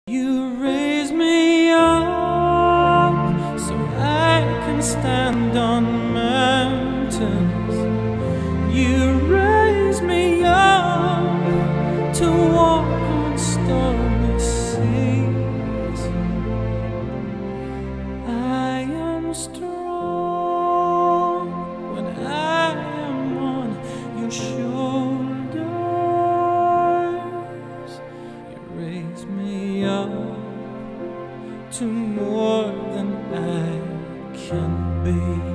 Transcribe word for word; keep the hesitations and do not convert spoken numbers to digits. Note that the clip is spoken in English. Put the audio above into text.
You raise me up so I can stand on mountains. You raise me up to walk on stormy seas. I am strong when I am on your shoulders. You raise me up to more than I can be.